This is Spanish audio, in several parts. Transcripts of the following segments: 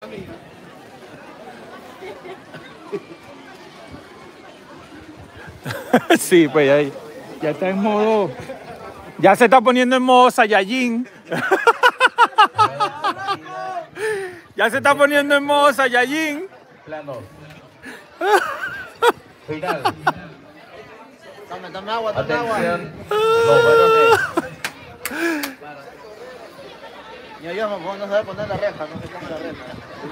Sí, pues ahí. Ya está en modo. Ya se está poniendo en modo Saiyajin. Ya se está poniendo en modo Saiyajin. Planos. Final. Tome agua, tome agua. Atención. Los varones. Yo no sabe poner la reja, no se pone la reja.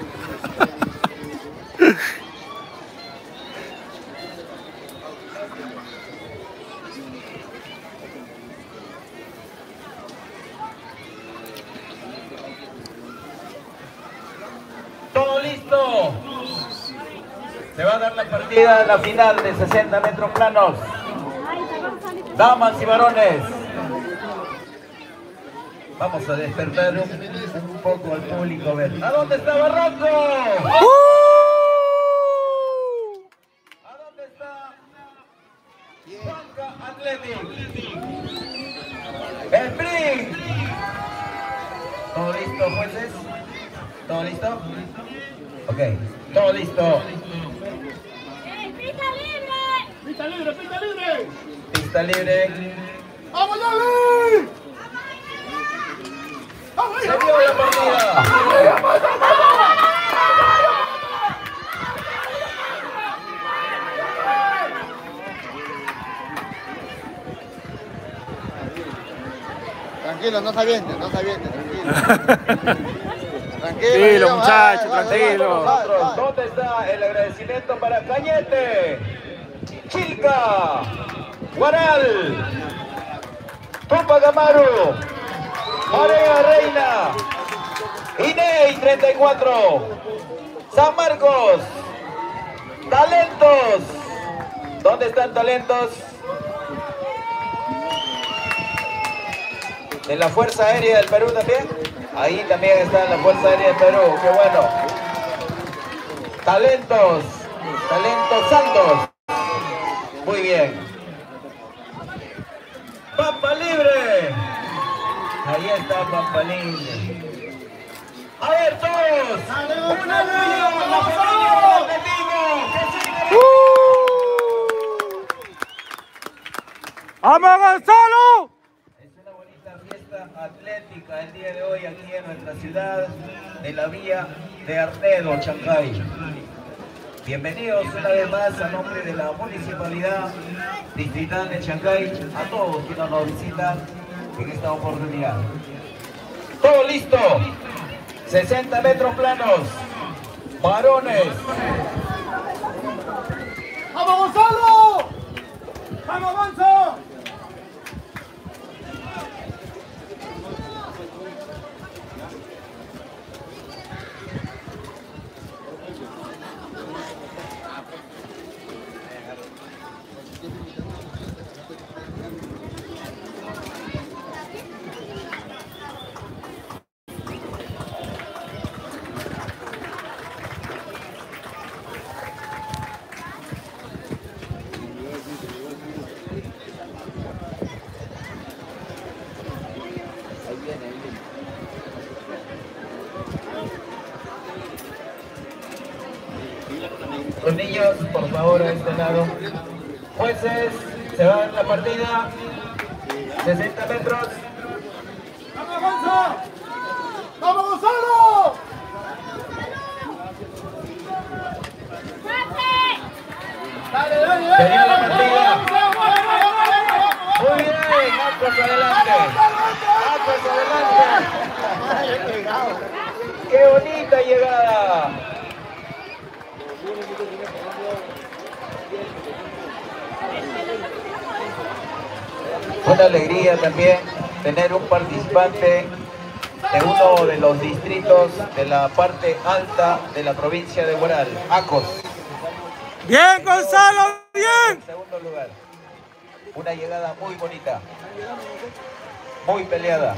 Todo listo. Se va a dar la partida en la final de 60 metros planos. Damas y varones. Vamos a despertar un poco al público. A ver. ¿A dónde está Barranco? ¿A dónde está Juanca Athletic? Sprint. ¿Todo listo, jueces? ¿Todo listo? Ok, todo listo. ¡Pista libre! ¡Pista libre, pista libre! Pista libre. ¡Vamos, dale! Se dio la partida. Tranquilo, no se avienten, tranquilo. Tranquilo, muchachos, tranquilo. Nosotros, ¿dónde está el agradecimiento para Cañete, Chilca, Guaral, Tupac Amaru, Marea Reina, Iney 34, San Marcos, Talentos? ¿Dónde están Talentos? ¿En la Fuerza Aérea del Perú también? Ahí también está en la Fuerza Aérea del Perú, qué bueno. Talentos, Talentos Santos. Muy bien. Pampa Libre. Ahí está Pampa Libre. A ver todos. Una bulla por la familia del Vigo. ¡Que siga! ¡Vamos, Gonzalo! Es una bonita fiesta atlética el día de hoy aquí en nuestra ciudad, en la vía de Arnedo, Chancay. Bienvenidos una vez más a nombre de la Municipalidad Distrital de Chancay, a todos quienes nos visitan en esta oportunidad. Todo listo, 60 metros planos, varones. ¡Vamos, Gonzalo! ¡Vamos, Gonzalo! Los niños, por favor, a este lado. Jueces, se va a dar la partida. 60 metros. ¡Vamos, Gonzalo! ¡Vamos, Gonzalo! ¡Dale, dale, Se dio dale! la partida. Muy bien, Aguas adelante. Aguas adelante. ¡Qué bonita llegada! Una alegría también tener un participante de uno de los distritos de la parte alta de la provincia de Huaral, Acos. ¡Bien, Gonzalo! ¡Bien! En segundo lugar, una llegada muy bonita, muy peleada.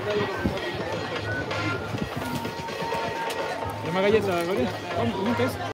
Una galleta, ¿vale? ¿Cómo es?